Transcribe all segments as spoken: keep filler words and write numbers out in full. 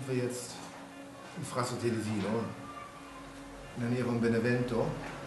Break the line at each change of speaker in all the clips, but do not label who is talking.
wir jetzt in Frasso Telesino, in der Nähe von Benevento.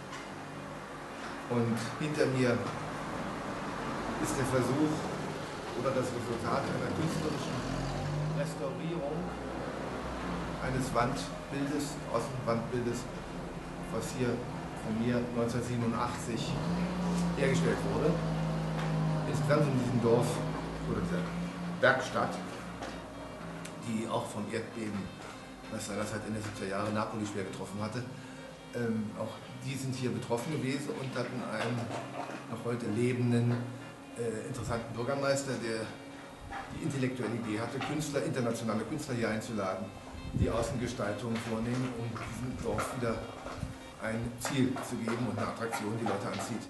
Und hinter mir ist der Versuch oder das Resultat einer künstlerischen Restaurierung eines Wandbildes, Außenwandbildes, was hier von mir neunzehnhundertsiebenundachtzig hergestellt wurde. Insgesamt in diesem Dorf oder dieser Werkstatt, die auch vom Erdbeben, das seinerzeit Ende der siebziger Jahre Napoli schwer getroffen hatte, ähm, auch die sind hier betroffen gewesen und hatten einen noch heute lebenden, äh, interessanten Bürgermeister, der die intellektuelle Idee hatte, Künstler, internationale Künstler hier einzuladen, die Außengestaltung vornehmen, um diesem Dorf wieder ein Ziel zu geben und eine Attraktion, die Leute anzieht.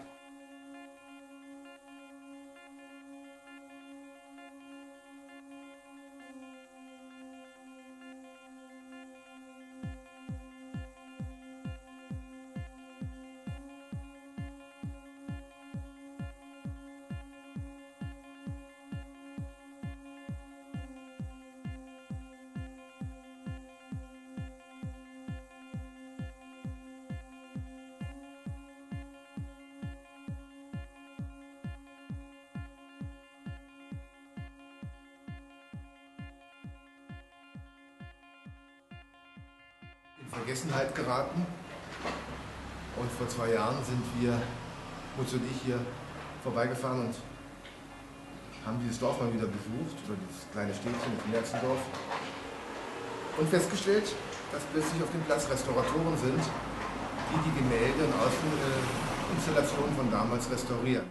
Vergessenheit geraten. Und vor zwei Jahren sind wir, Mutz und ich, hier vorbeigefahren und haben dieses Dorf mal wieder besucht, oder dieses kleine Städtchen in Merzendorf, und festgestellt, dass plötzlich auf dem Platz Restauratoren sind, die die Gemälde und Außeninstallationen von damals restaurieren.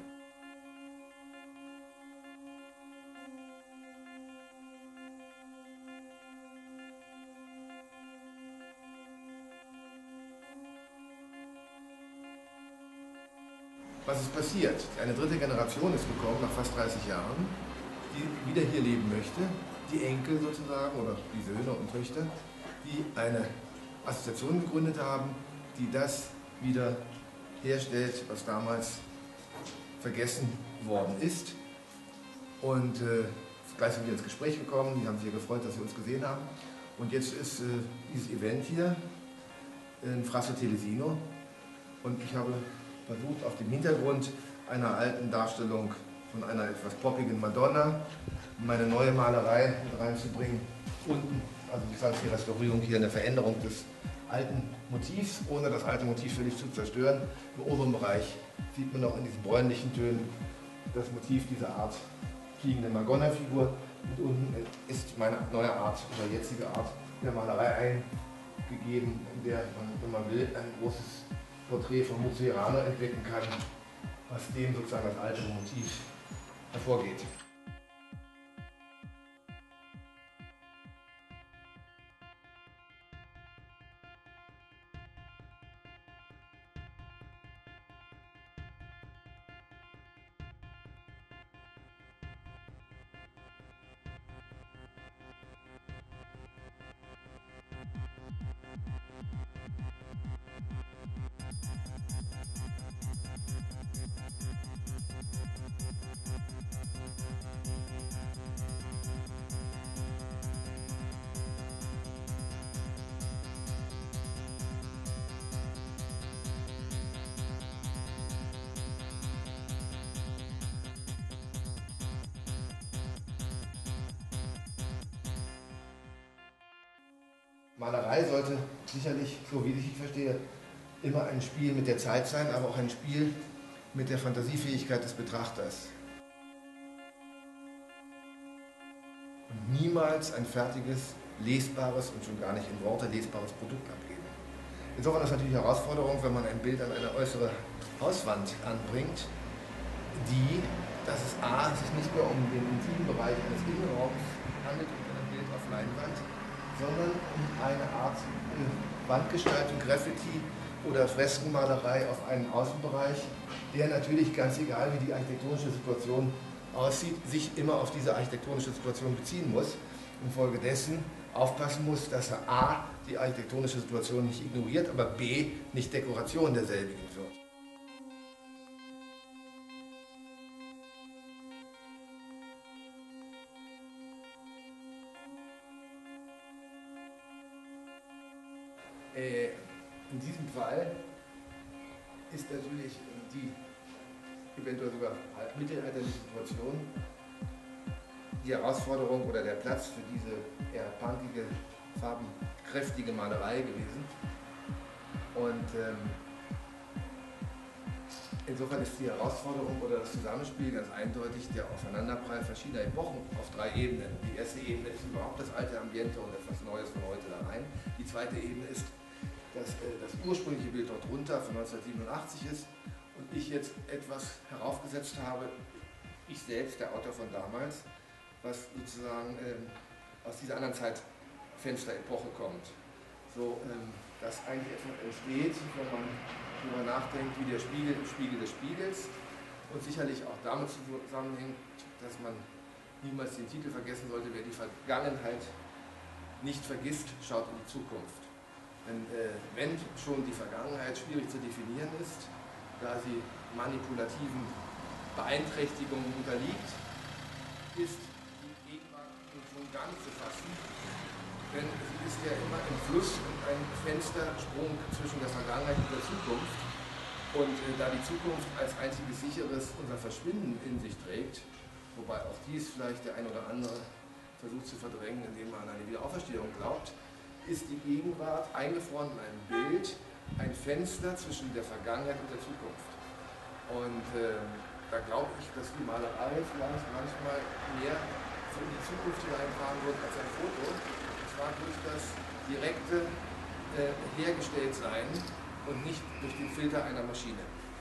Was ist passiert? Eine dritte Generation ist gekommen, nach fast dreißig Jahren, die wieder hier leben möchte, die Enkel sozusagen oder die Söhne und Töchter, die eine Assoziation gegründet haben, die das wieder herstellt, was damals vergessen worden ist. Und äh, gleich sind wir ins Gespräch gekommen, die haben sich gefreut, dass sie uns gesehen haben. Und jetzt ist äh, dieses Event hier in Frasso Telesino und ich habe versucht, auf dem Hintergrund einer alten Darstellung von einer etwas poppigen Madonna meine neue Malerei mit reinzubringen. Unten, also das heißt die Restaurierung hier, eine Veränderung des alten Motivs, ohne das alte Motiv völlig zu zerstören. Im oberen Bereich sieht man auch in diesen bräunlichen Tönen das Motiv dieser Art fliegende Madonna-Figur. Und unten ist meine neue Art oder jetzige Art der Malerei eingegeben, in der man, wenn man will, ein großes Porträt von Muzierano entdecken kann, was dem sozusagen das alte Motiv hervorgeht. Malerei sollte sicherlich, so wie ich es verstehe, immer ein Spiel mit der Zeit sein, aber auch ein Spiel mit der Fantasiefähigkeit des Betrachters. Und niemals ein fertiges, lesbares und schon gar nicht in Worte lesbares Produkt abgeben. Insofern ist es natürlich eine Herausforderung, wenn man ein Bild an eine äußere Hauswand anbringt, die, dass es a, sich nicht mehr um den intimen Bereich eines Innenraums handelt und ein Bild auf Leinwand, sondern um eine Art äh, Wandgestaltung, Graffiti oder Freskenmalerei auf einen Außenbereich, der natürlich ganz egal, wie die architektonische Situation aussieht, sich immer auf diese architektonische Situation beziehen muss. Infolgedessen aufpassen muss, dass er a. die architektonische Situation nicht ignoriert, aber b. nicht Dekoration derselbigen wird. Äh, in diesem Fall ist natürlich die eventuell sogar mittelalterliche Situation die Herausforderung oder der Platz für diese eher punkige, farbenkräftige Malerei gewesen. Und ähm, insofern ist die Herausforderung oder das Zusammenspiel ganz eindeutig der Aufeinanderprall verschiedener Epochen auf drei Ebenen. Die erste Ebene ist überhaupt das alte Ambiente und etwas Neues von heute da rein. Die zweite Ebene ist, dass äh, das ursprüngliche Bild dort runter von neunzehnhundertsiebenundachtzig ist und ich jetzt etwas heraufgesetzt habe, ich selbst, der Autor von damals, was sozusagen ähm, aus dieser anderen Zeitfenster-Epoche kommt. So, ähm, dass eigentlich etwas entsteht, wenn man darüber nachdenkt, wie der Spiegel im Spiegel des Spiegels und sicherlich auch damit zusammenhängt, dass man niemals den Titel vergessen sollte, wer die Vergangenheit nicht vergisst, schaut in die Zukunft. Denn äh, wenn schon die Vergangenheit schwierig zu definieren ist, da sie manipulativen Beeinträchtigungen unterliegt, ist die Gegenwart schon gar nicht zu fassen, denn sie ist ja immer im Fluss und ein Fenstersprung zwischen der Vergangenheit und der Zukunft. Und äh, da die Zukunft als einziges sicheres unser Verschwinden in sich trägt, wobei auch dies vielleicht der ein oder andere versucht zu verdrängen, indem man an eine Wiederauferstehung glaubt, ist die Gegenwart eingefroren in einem Bild, ein Fenster zwischen der Vergangenheit und der Zukunft. Und äh, da glaube ich, dass die Malerei vielleicht manchmal mehr in die Zukunft hineinfahren wird als ein Foto. Und zwar durch das direkte äh, Hergestelltsein und nicht durch den Filter einer Maschine.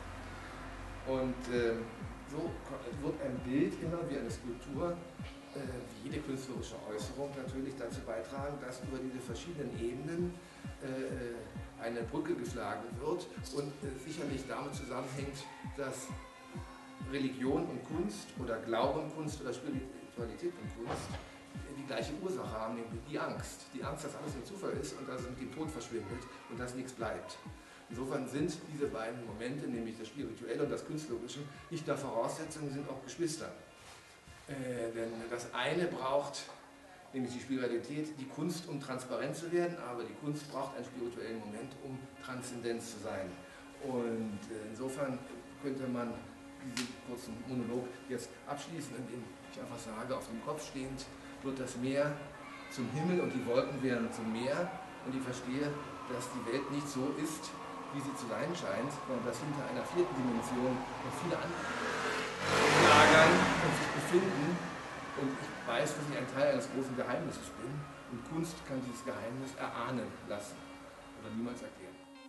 Und äh, so wird ein Bild immer wie eine Skulptur, äh, wie jede künstlerische Äußerung natürlich dazu beitragen, dass über diese verschiedenen Ebenen äh, eine Brücke geschlagen wird und äh, sicherlich damit zusammenhängt, dass Religion und Kunst oder Glauben und Kunst oder Spiritualität und Kunst die gleiche Ursache haben, nämlich die Angst. Die Angst, dass alles ein Zufall ist und dass es mit dem Tod verschwindet und dass nichts bleibt. Insofern sind diese beiden Momente, nämlich das Spirituelle und das Künstlerische, nicht nur Voraussetzungen, sind auch Geschwister. Äh, denn das eine braucht, nämlich die Spiritualität, die Kunst, um transparent zu werden, aber die Kunst braucht einen spirituellen Moment, um Transzendenz zu sein. Und äh, insofern könnte man diesen kurzen Monolog jetzt abschließen, indem ich einfach sage, auf dem Kopf stehend wird das Meer zum Himmel und die Wolken werden zum Meer und ich verstehe, dass die Welt nicht so ist, wie sie zu sein scheint, sondern dass hinter einer vierten Dimension noch viele andere lagern und sich befinden und ich weiß, dass ich ein Teil eines großen Geheimnisses bin und Kunst kann dieses Geheimnis erahnen lassen oder niemals erklären.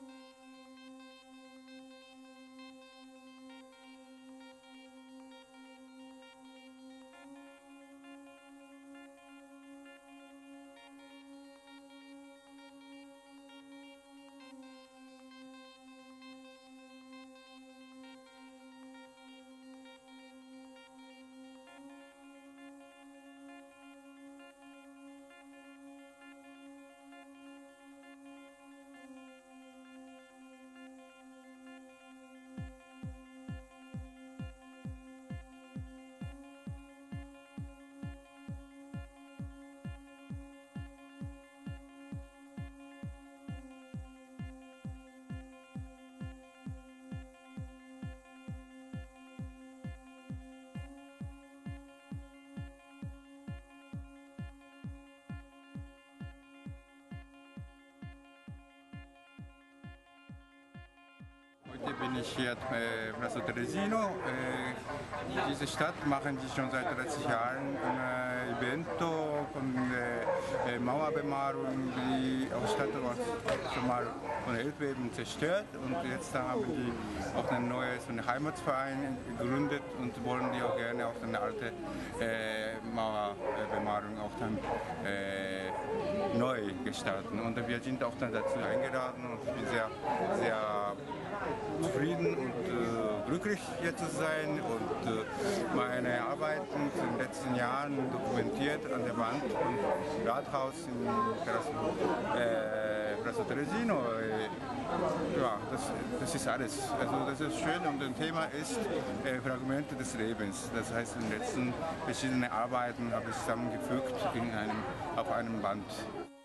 Heute bin ich hier in Praça Teresino. In dieser Stadt machen sie schon seit dreißig Jahren ein Evento von der Mauerbemalung. Die Stadt war schon mal von Erdbeben zerstört und jetzt haben die auch einen neuen so Heimatverein gegründet und wollen die auch gerne auch eine alte äh, Mauerbemalung auch dann äh, neu gestalten. Und wir sind auch dann dazu eingeladen und ich bin sehr, sehr zufrieden und äh, glücklich hier zu sein und äh, meine Arbeiten in den letzten Jahren dokumentiert an der Wand im Rathaus in Praça Teresino. Äh, ja, das, das ist alles. Also das ist schön und das Thema ist äh, Fragmente des Lebens. Das heißt, in den letzten verschiedenen Arbeiten habe ich zusammengefügt in einem, auf einem Band.